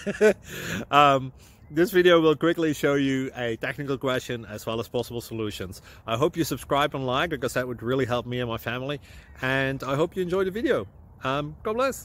This video will quickly show you a technical question as well as possible solutions. I hope you subscribe and like, because that would really help me and my family. And I hope you enjoy the video. God bless.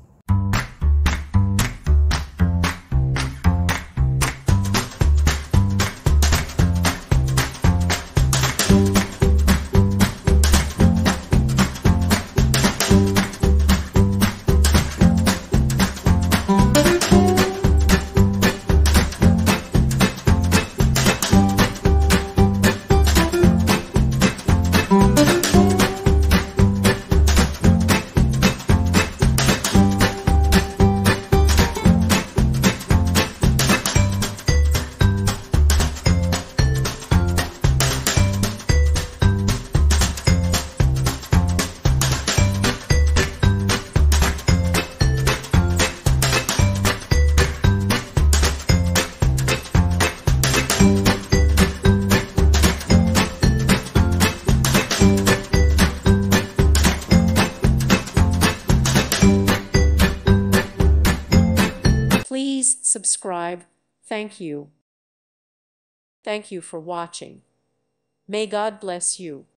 Please subscribe. Thank you. Thank you for watching. May God bless you.